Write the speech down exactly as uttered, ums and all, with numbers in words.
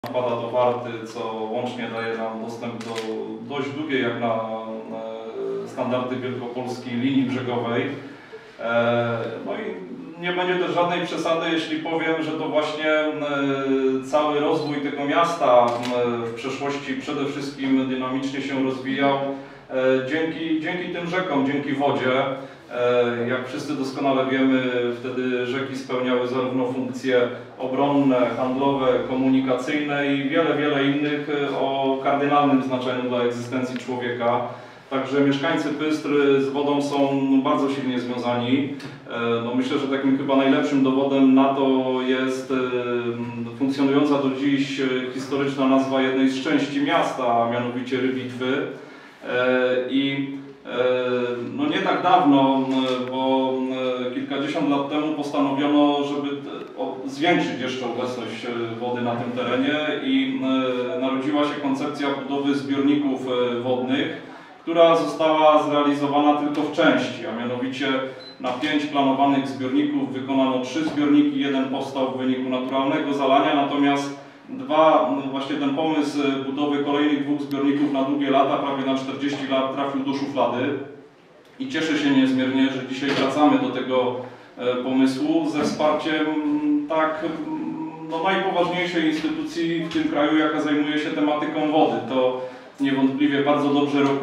Wpada do Warty, co łącznie daje nam dostęp do dość długiej jak na standardy wielkopolskiej linii brzegowej. No i nie będzie też żadnej przesady, jeśli powiem, że to właśnie cały rozwój tego miasta w przeszłości przede wszystkim dynamicznie się rozwijał dzięki, dzięki tym rzekom, dzięki wodzie. Jak wszyscy doskonale wiemy, wtedy rzeki spełniały zarówno funkcje obronne, handlowe, komunikacyjne i wiele, wiele innych o kardynalnym znaczeniu dla egzystencji człowieka. Także mieszkańcy Bystry z wodą są bardzo silnie związani. No myślę, że takim chyba najlepszym dowodem na to jest funkcjonująca do dziś historyczna nazwa jednej z części miasta, a mianowicie Rybitwy. I no nie tak dawno, bo kilkadziesiąt lat temu postanowiono, żeby zwiększyć jeszcze obecność wody na tym terenie i narodziła się koncepcja budowy zbiorników wodnych, która została zrealizowana tylko w części, a mianowicie na pięć planowanych zbiorników wykonano trzy zbiorniki, jeden powstał w wyniku naturalnego zalania, natomiast dwa, właśnie ten pomysł budowy kolejnych dwóch zbiorników na długie lata, prawie na czterdzieści lat, trafił do szuflady i cieszę się niezmiernie, że dzisiaj wracamy do tego pomysłu ze wsparciem tak no, najpoważniejszej instytucji w tym kraju, jaka zajmuje się tematyką wody. To niewątpliwie bardzo dobrze rokuje